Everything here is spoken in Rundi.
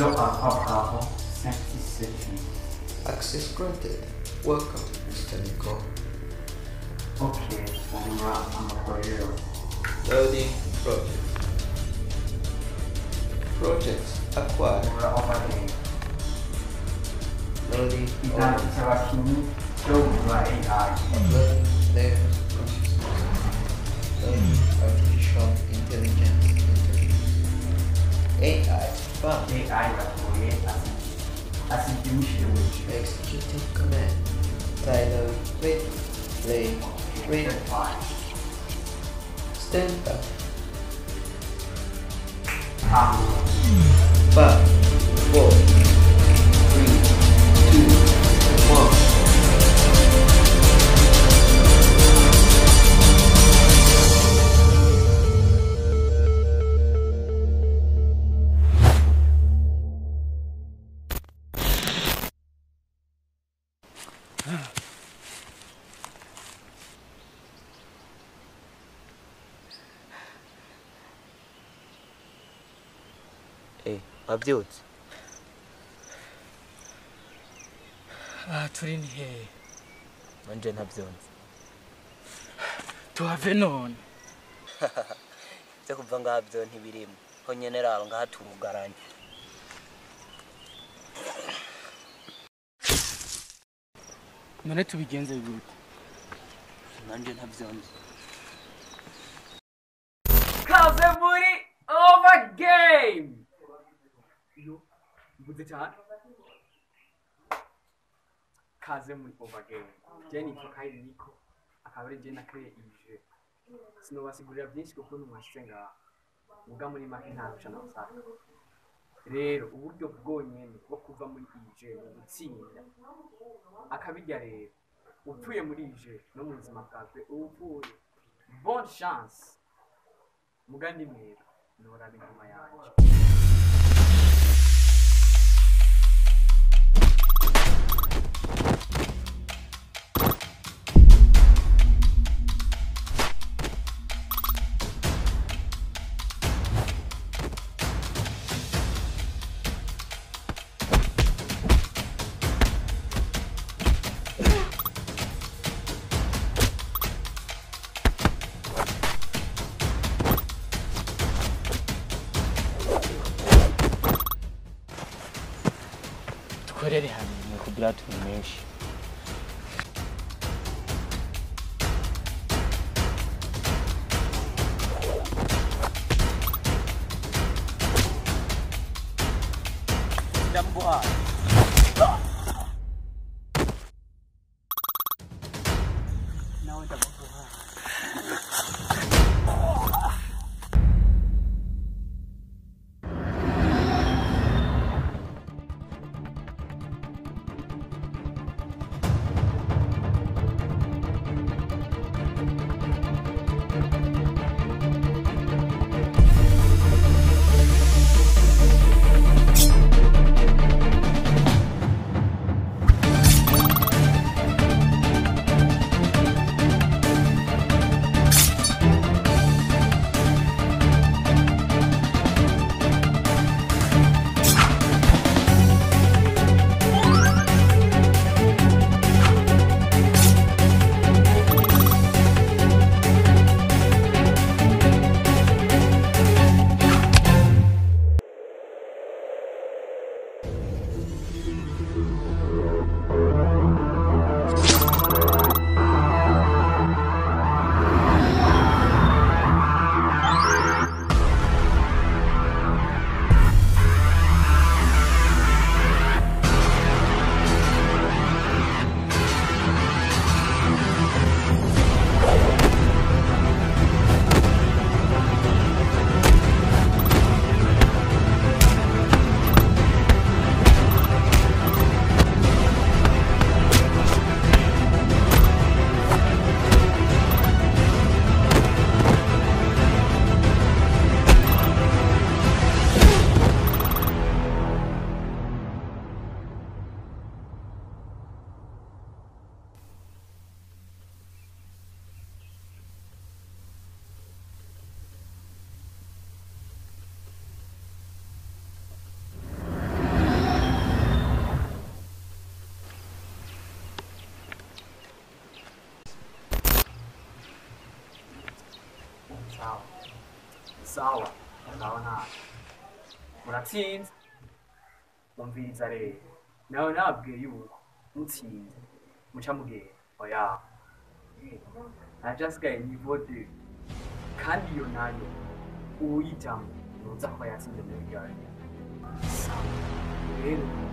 Bravo, 57. Access granted. Welcome, Mr. Nico. Okay, I'm for you. Loading project. Projects acquired. Loading Kita sewa sini, coba AI. Learning layers consciousness. Learning artificial intelligence interviews. AI found. AI boleh assumption. Executive command. Title ready. Play ready. Stand up. 5, 4, 3, 2, 1. Wabyutse turi ni hehe manje ntabyonze tuhave none cyo kuva ngaha byo ntibirimo ho nyene raro ngaha turugaranye none tubigenze gute manje ntabyonze kaze muri over game mvuze cyane kaze muri over game Jenny Fokai Nico akaba ari Jenny akre ije sinobasigurira byinshi kuko numwashenga muga muri make nta rushana basaka rero uburyo bwonyene bwo kuva muri ije gutsinda akabijya rero upfuye muri ije no mu buzima bwawe upfuye bonne chance mugandi mwera nora bingoma yanje korere hamwe kugira tumeshi ndambuha nawe ndambuha sawa sawa nabi muratsinze umviriza rero nawe nabwiye yuko mutsinze muca mugenda oya najasigaye nivo 2 kandi iyo nayo uwuyijamwo nuza kuba yatsinze muri gare sawa rero